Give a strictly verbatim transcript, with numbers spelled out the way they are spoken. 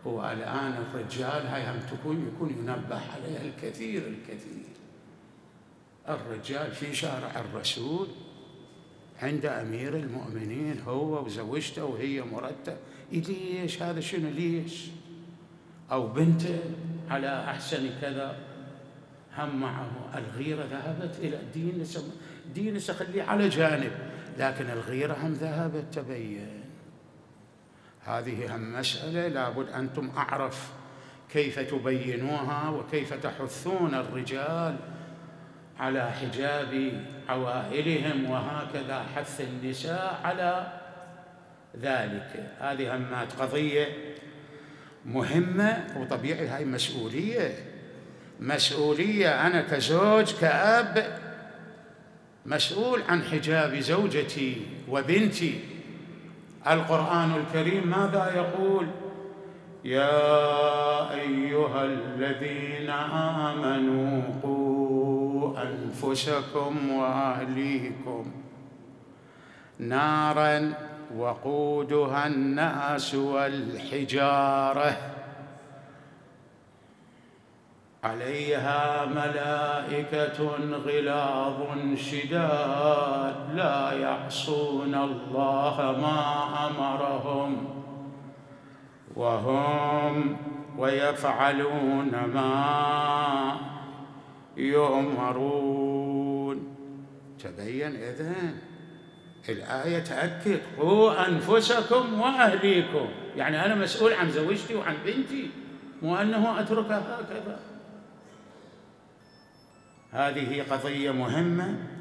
والآن الرجال هاي هم تكون يكون ينبه عليها الكثير الكثير. الرجال في شارع الرسول عند أمير المؤمنين هو وزوجته وهي مرتب، ليش هذا شنو ليش؟ أو بنته على أحسن كذا، هم معه الغيرة ذهبت إلى الدين. دين سخليه على جانب، لكن الغيرة هم ذهبت تبين. هذه هم مسألة لابد أنتم أعرف كيف تبينوها وكيف تحثون الرجال على حجاب عوائلهم، وهكذا حث النساء على ذلك. هذه همات قضية مهمة، وطبيعي هاي مسؤولية مسؤولية أنا كزوج كأب مسؤول عن حجاب زوجتي وبنتي. القرآن الكريم ماذا يقول؟ يا أيها الذين آمنوا قوا أنفسكم وأهليكم نارا وقودها الناس والحجارة عليها ملائكة غلاظ شداد لا يعصون الله ما أمرهم وهم ويفعلون ما يؤمرون. تبين إذن الآية تأكد قوا أنفسكم وأهليكم، يعني أنا مسؤول عن زوجتي وعن بنتي، مو أنه أتركها هكذا. هذه قضية مهمة